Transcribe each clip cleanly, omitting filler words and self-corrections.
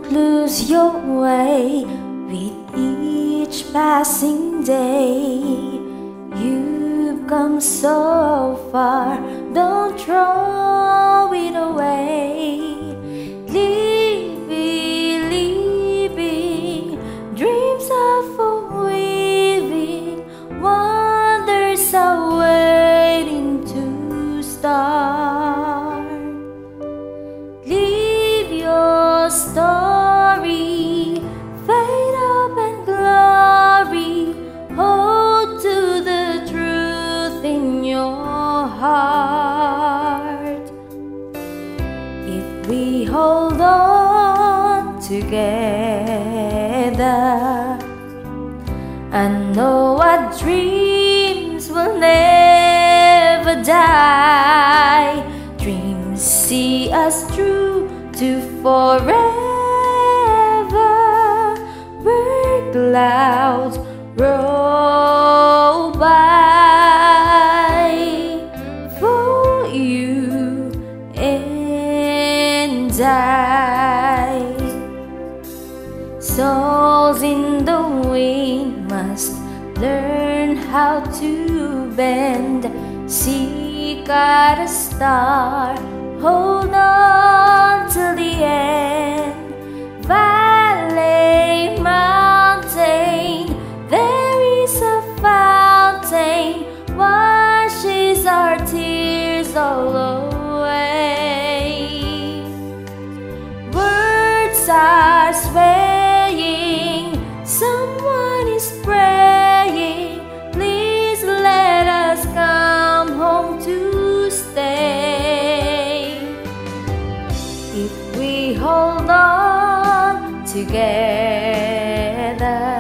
Don't lose your way with each passing day. You've come so far, don't throw it away. Living dreams are for weaving, wonders are waiting to start. Live your story, fade up and glory. Hold to the truth in your heart. If we hold on together, I know our dreams will never die. Dreams see us through to forever, where clouds roll by for you and I. Souls in the wind must learn how to bend. Seek out a star, hold on till the end. Valley, mountain, there is a fountain, washes our tears all away. Words are swaying, someone is praying. Please let us come home to stay. If we hold on together,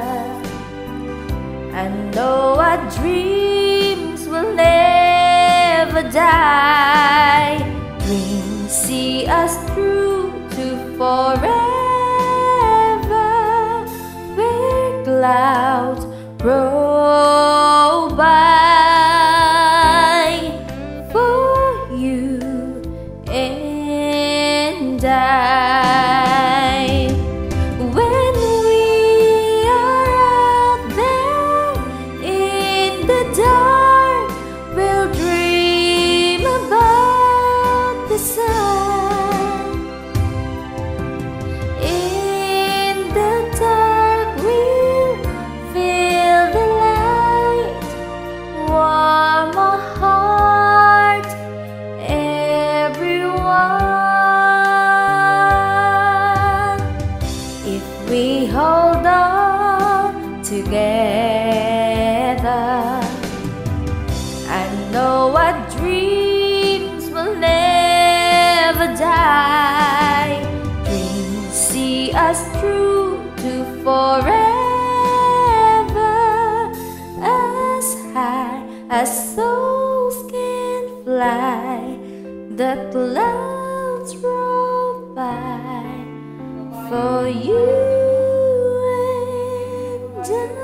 I know our dreams will never die. Dreams see us through to forever, where clouds roll by for you and I. When we are out there in the dark, we'll dream about the sun. In the dark we'll feel the light, warm our heart, everyone. If we hold on together, I know our dreams will never die. Dreams see us through to forever, as high as souls can fly. The clouds roll by for you and I.